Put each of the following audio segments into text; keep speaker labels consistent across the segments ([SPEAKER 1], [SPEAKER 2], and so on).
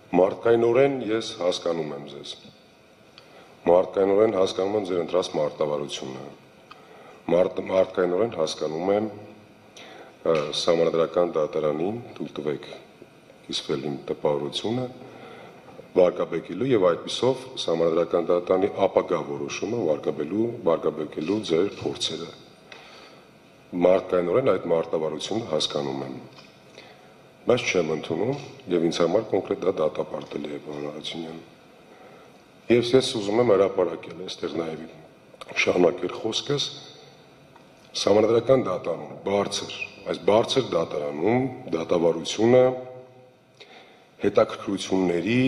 [SPEAKER 1] Մարդկայնորեն ես հասկանում եմ ձեզ։ Մարդկայնորեն հասկանում եմ ձեր ընտրած մարտավարությունը։ Մարդկայնորեն հասկանում եմ Սահմանադրական դատարանին թույլ տվեք կիսվել իմ տպավորությունը վարկաբեկելու եւ այդպիսով Սահմանադրական դատարանի ապագա որոշումը վարկաբեկելու ձեր փորձերը։ Մարդկայնորեն այդ մարտավարությունը հասկանում եմ։ Բայց չեմ ընդունում եւ ինձ համար կոնկրետ դա դատապարտել է պարոն Հարությունյան։ Եվ ես ուզում եմ հրապարակել այստեղ նաեւ շարունակել խոսքս Սահմանադրական դատարանում այս բարձր դատարանում դատավարությունը հետաքրքրությունների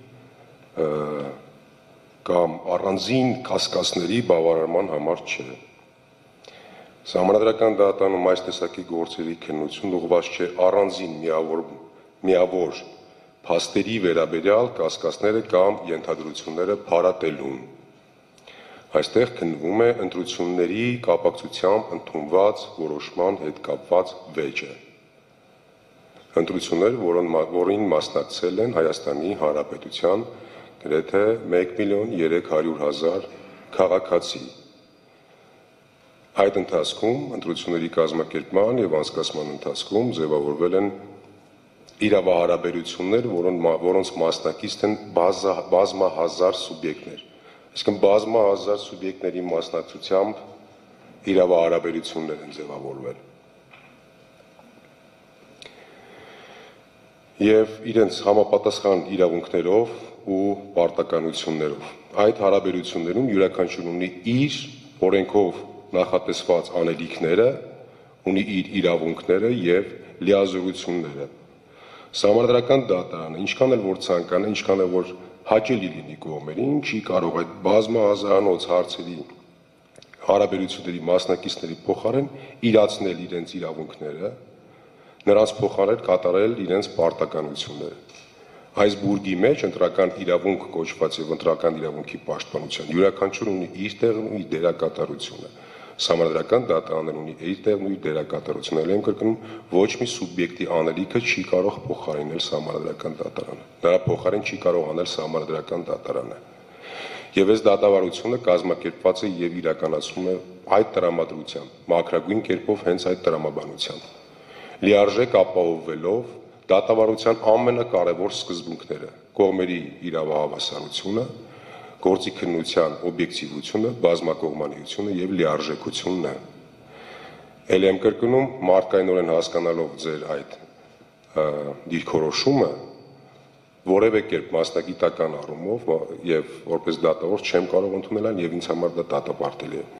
[SPEAKER 1] կամ առանձին կասկածների բավարարման համար չէ։ Սահմանադրական դատարանում այս տեսակի գործերի քննություն ուղղված չէ առանձին միավոր փաստերի վերաբերյալ կասկածները կամ ենթադրությունները փարատելուն։ Այստեղ քննվում է ընտրությունների կապակցությամբ ընդունված որոշման հետ կապված վեճը։ Ընտրություններ, որին մասնակցել են Հայաստանի Հանրապետության գրեթե 1.3 միլիոն քաղաքացի։ Այդ ընթացքում ընտրությունների կազմակերպման եւ անցկացման ընթացքում ձևավորվել են իրավահարաբերություններ, որոնց մասնակից են բազմահազար սուբյեկտներ։ Այսինքն բազմահազար սուբյեկտների մասնակցությամբ իրավահարաբերություններ են ձևավորվել։ Եվ իրենց համապատասխան իրավունքներով ու պարտականություններով։ Այդ հարաբերություններում յուրաքանչյուրն ունի իր օրենքով նախատեսված անելիքները, ունի իր իրավունքները եւ լիազորությունները։ Սահմանադրական դատարանը, ինչքան էլ որ ցանկանա, ինչքան էլ որ հաճելի լինի կողմերին, չի կարող այդ բազմահազարանոց հարցերի հարաբերությունների մասնակիցների փոխարեն իրացնել իրենց իրավունքները, նրանց փոխարեն կատարել իրենց պարտականությունները։ Այս բուրգի մեջ ընտրական իրավունք կոչված եւ ընտրական իրավունքի պաշտպանության յուրաքանչյուրն ունի իր տեղն ու իր դերակատարությունը։ Սահմանադրական դատարանն ունի իր տեղն ու իր դերակատարությունը։ Ել եմ կրկնում, ոչ մի սուբյեկտի անելիքը չի կարող փոխարինել Սահմանադրական դատարանը։ Նրա փոխարեն չի կարող անել Սահմանադրական դատարանը։ Եվ այս դատավարությունը կազմակերպված է եւ իրականացվում է այդ տրամադրությամբ, մաքրագույն կերպով հենց այդ տրամաբանությամբ։ Լիարժեք ապահովելով դատավարության ամենակարևոր սկզբունքները՝ կողմերի իրավահավասարությունը, գործի քննության օբյեկտիվությունը, բազմակողմանիությունը եւ լիարժեքությունն է։ Ել եմ կրկնում, մարդկայնորեն հասկանալով ձեր այդ դիրքորոշումը, որևէ կերպ մասնագիտական առումով եւ որպես դատավոր չեմ կարող ընդունել այն եւ ինձ համար դա դատապարտելի է։